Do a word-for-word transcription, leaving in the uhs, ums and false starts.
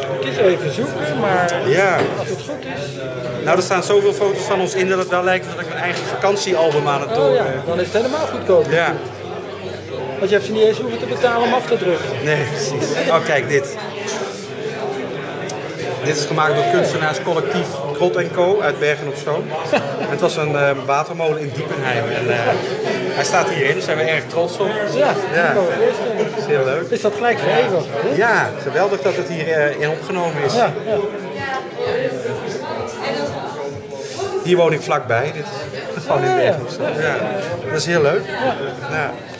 Het is even zoeken, maar Ja. als het goed is... Nou, er staan zoveel foto's van ons in dat het wel lijkt dat ik mijn eigen vakantiealbum aan het doen Oh ja, ben. dan is het helemaal goedkoop. Ja. Want je hebt ze niet eens hoeven te betalen om af te drukken. Nee, precies. Oh, kijk, dit. Dit is gemaakt door kunstenaarscollectief Grot en Co. uit Bergen op Zoom. En het was een uh, watermolen in Diepenheim. En, uh, hij staat hierin, daar zijn we erg trots op. Ja, Ja. dat kan me voorstellen. Dat is heel leuk. Is dat gelijk verenigd? Ja, geweldig dat het hierin uh, opgenomen is. Ja, ja. Hier woon ik vlakbij. Dit is gewoon in Bergen op Zoom. Ja. Dat is heel leuk. Ja.